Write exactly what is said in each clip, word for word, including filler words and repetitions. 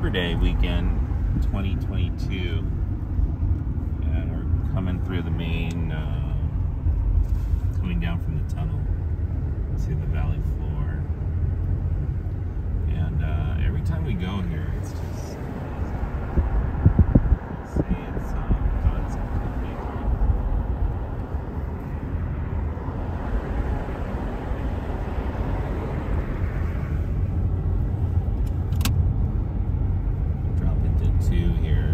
Labor Day weekend twenty twenty-two, and we're coming through the main, uh, coming down from the tunnel to the valley floor. And uh, every time we go here, it's just see, it's uh, God's completely. Drop into two here.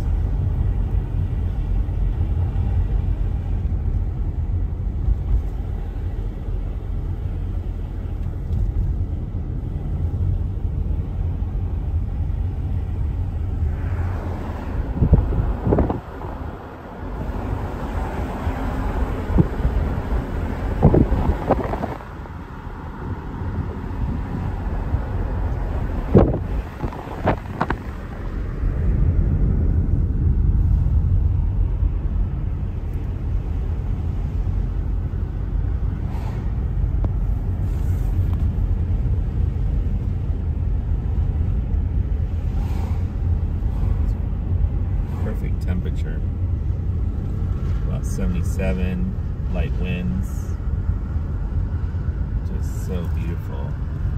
Temperature about seventy-seven, light winds, just so beautiful.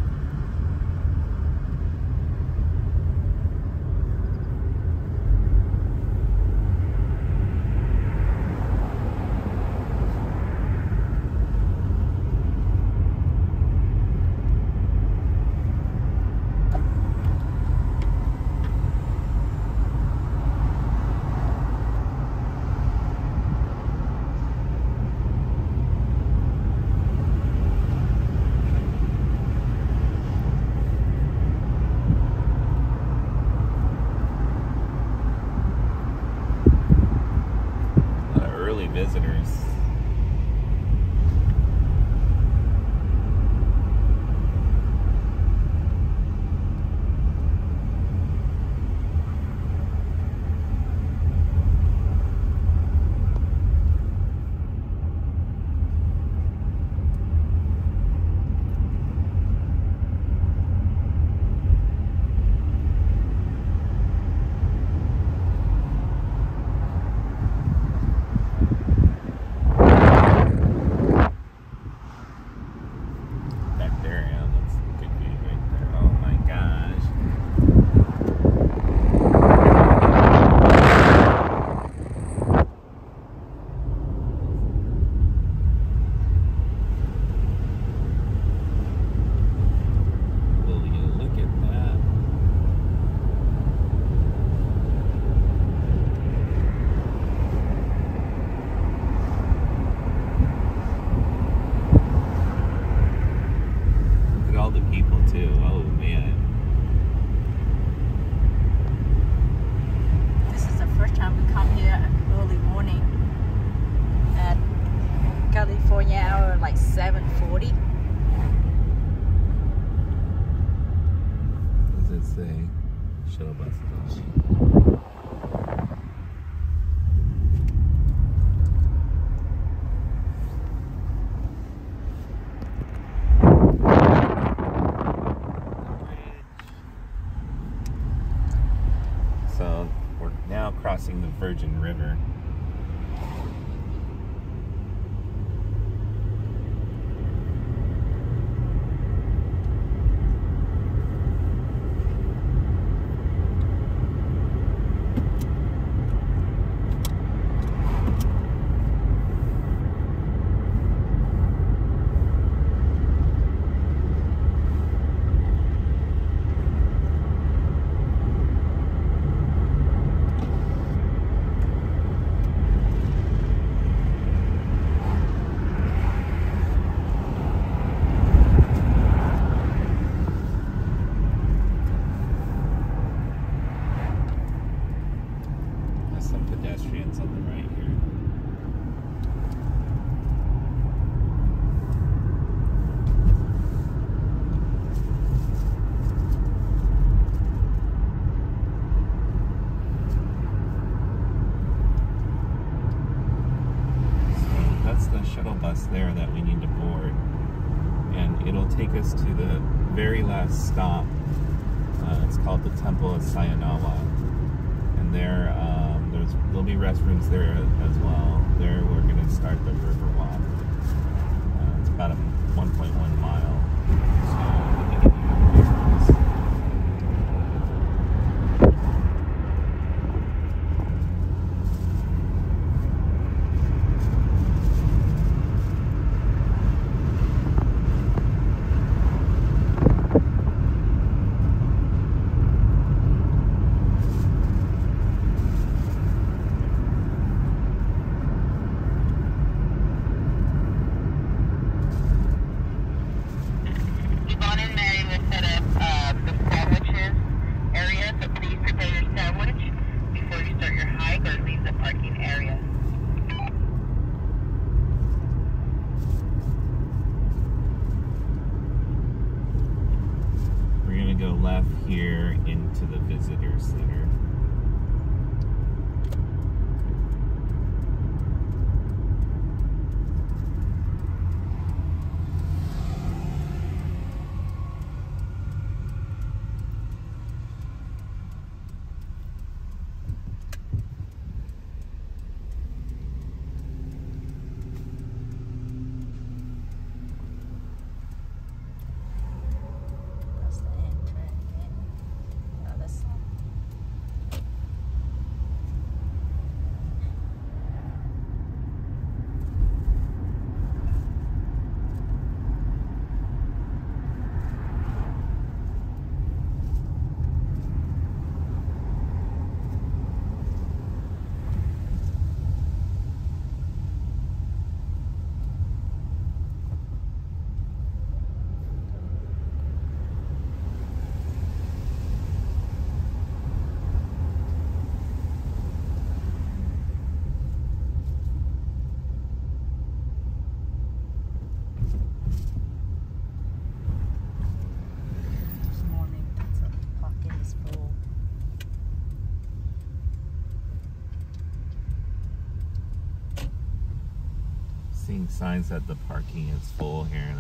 Visitors. California hour like seven forty. What does it say? Shuttle bus is on. So we're now crossing the Virgin River. Pedestrians on the right here. So that's the shuttle bus there that we need to board, and it'll take us to the very last stop Uh, it's called the Temple of Sayanawa, and there um, there's there'll be restrooms there as well. There we're going to start the river walk. Uh, it's about a one point one mile. So, go left here into the visitor center. Seeing signs that the parking is full here.